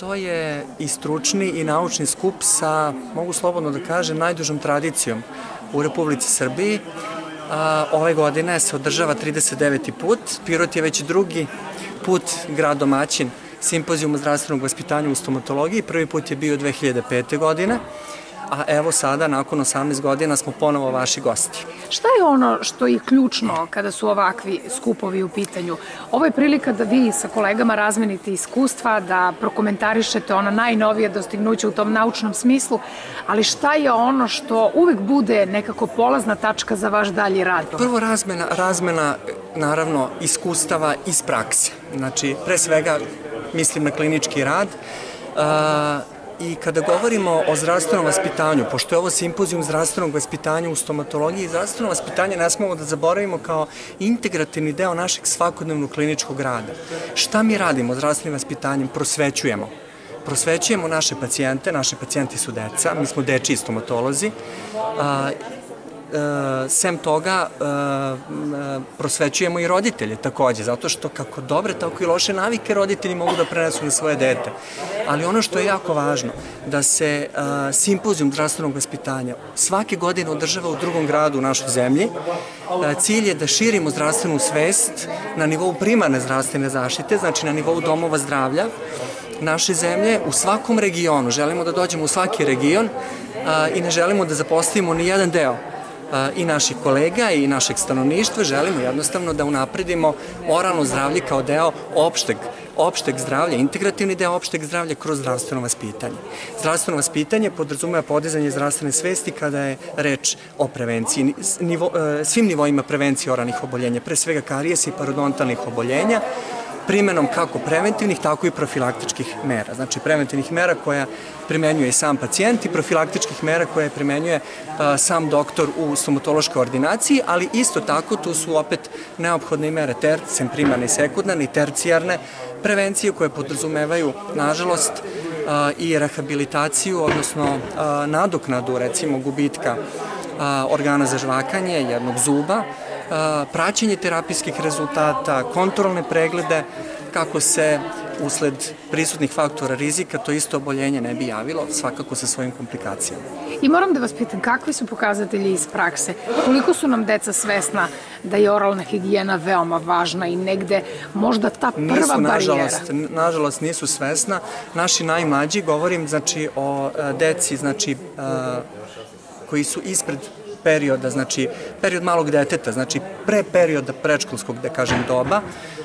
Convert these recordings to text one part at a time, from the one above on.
To je i stručni i naučni skup sa, mogu slobodno da kažem, najdužom tradicijom u Republici Srbiji. Ove godine se održava 39. put. Pirot je već drugi put grad domaćin Simpozijuma zdravstvenog vaspitanja u stomatologiji. Prvi put je bio 2005. godine, a evo sada, nakon 18 godina, smo ponovo vaši gosti. Šta je ono što je ključno kada su ovakvi skupovi u pitanju? Ovo je prilika da vi sa kolegama razmenite iskustva, da prokomentarišete ona najnovije dostignuća u tom naučnom smislu, ali šta je ono što uvek bude nekako polazna tačka za vaš dalji rad? Prvo razmena, naravno, iskustava iz prakse. Znači, pre svega mislim na klinički rad, i kada govorimo o zdravstvenom vaspitanju, pošto je ovo simpozijum zdravstvenog vaspitanja u stomatologiji, zdravstveno vaspitanje ne smemo da zaboravimo kao integrativni deo našeg svakodnevnog kliničkog rada. Šta mi radimo zdravstvenim vaspitanjem? Prosvećujemo. Prosvećujemo naše pacijenti su deca, mi smo dečiji stomatolozi. Sem toga, prosvećujemo i roditelje takođe, zato što kako dobre, tako i loše navike roditelji mogu da prenesu na svoje dete. Ali ono što je jako važno, da se simpozijum zdravstvenog vaspitanja svake godine održava u drugom gradu u našoj zemlji. Cilj je da širimo zdravstvenu svest na nivou primarne zdravstvene zaštite, znači na nivou domova zdravlja naše zemlje, u svakom regionu. Želimo da dođemo u svaki region i ne želimo da zapostavimo ni jedan deo i naših kolega i našeg stanovništva. Želimo jednostavno da unapredimo oralno zdravlje kao deo opšteg zdravlja, integrativni deo opšteg zdravlja kroz zdravstveno vaspitanje. Zdravstveno vaspitanje podrazumeva podizanje zdravstvene svesti kada je reč o prevenciji, svim nivoima prevencije oralnih oboljenja, pre svega karijesa i parodontalnih oboljenja, primenom kako preventivnih, tako i profilaktičkih mera. Znači, preventivnih mera koja primenjuje i sam pacijent i profilaktičkih mera koje primenjuje sam doktor u stomatološkoj ordinaciji, ali isto tako tu su opet neophodne i mere sem primarne i sekundarne i tercijarne prevencije koje podrazumevaju, nažalost, i rehabilitaciju, odnosno nadoknadu, recimo, gubitka organa za žvakanje, jednog zuba, praćenje terapijskih rezultata, kontrolne preglede, kako se usled prisutnih faktora rizika to isto oboljenje ne bi javilo, svakako sa svojim komplikacijama. I moram da vas pitam, kakvi su pokazatelji iz prakse? Koliko su nam deca svesna da je oralna higijena veoma važna i negde možda ta prva barijera? Nažalost, nisu svesna. Naši najmlađi, govorim znači o deci, znači koji su ispred perioda, znači period malog deteta, znači pre perioda predškolskog, da kažem, doba,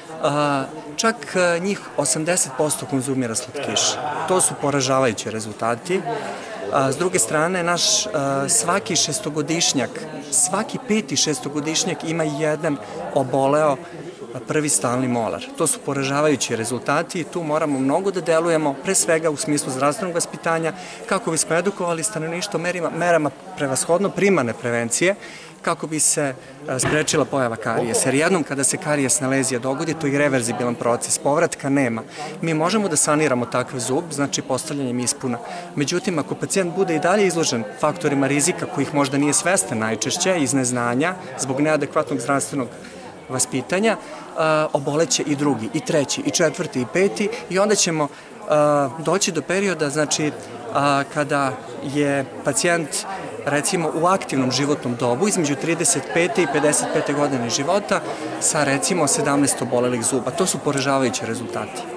čak njih 80% konzumira slatkiše. To su poražavajući rezultati. S druge strane, naš svaki šestogodišnjak, svaki peti šestogodišnjak ima jedan oboleo prvi stalni molar. To su poražavajući rezultati i tu moramo mnogo da delujemo, pre svega u smislu zdravstvenog vaspitanja, kako bismo edukovali stanovništvo merama prevashodno primarne prevencije, kako bi se sprečila pojava karijesa. Jer jednom kada se karijesna lezija dogodi, to je i reverzibilan proces, povratka nema. Mi možemo da saniramo takav zub, znači postavljanjem ispuna. Međutim, ako pacijent bude i dalje izložen faktorima rizika kojih možda nije svestan najčešće iz neznanja, zbog neadekvatnog zdravstvenog vaspitanja, oboleće i drugi, i treći, i četvrti, i peti, i onda ćemo doći do perioda, znači, kada je pacijent, recimo, u aktivnom životnom dobu, između 35. i 55. godine života, sa, recimo, 17 obolelih zuba. To su poražavajući rezultati.